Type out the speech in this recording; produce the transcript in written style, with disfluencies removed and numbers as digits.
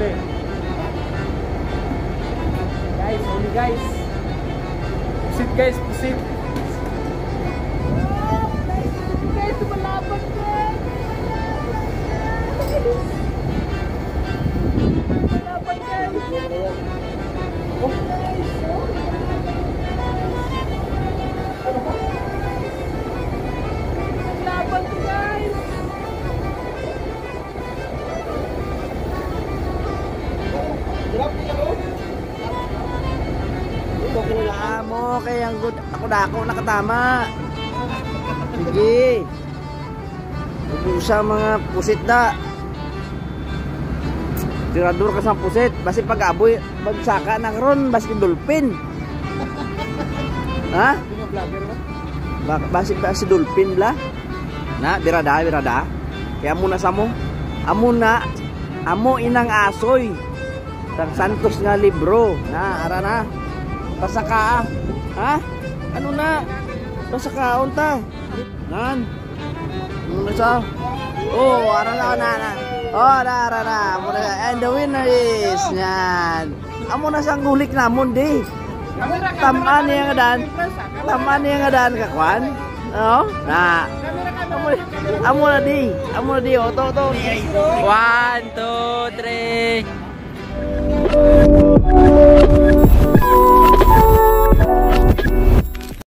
huli. Guys, huli guys. Pusit guys, pusit. Guys, tumalaban guys. Tumalaban guys. Oh guys, oh. Tumalaban guys. Amo kay ang good ako dako nakatama. Sige. Usa mga pusit da. Tirador ka sa pusit, basi pag-aboy bagsaka na karon basi dolphin. Ha? Basi dolphin la. Na birada. Kaya muna sa mo. Amo inang asoy. Tang Santos nga libro. Na ara na. Pasaka. Ha? Ano na? Pasaka unta. Nan. Ano sa? Oh, ara na. Oh, ara. And the winner is yan. Amo na sang gulik namon di. Tamaan niya nga dan kakwan. Oh, na. Amo na di. Oh, to. 1, 2, 3.